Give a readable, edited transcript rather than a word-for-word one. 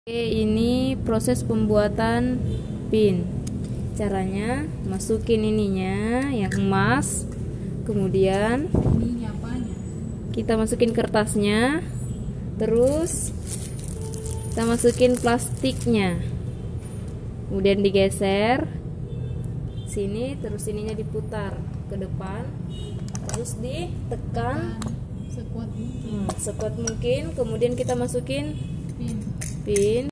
Oke, ini proses pembuatan pin. Caranya masukin ininya yang emas, kemudian Ini apanya? kita masukin kertasnya, terus kita masukin plastiknya, kemudian digeser sini, terus ininya diputar ke depan, terus ditekan Sekuat mungkin. sekuat mungkin, kemudian kita masukin Pin. pin.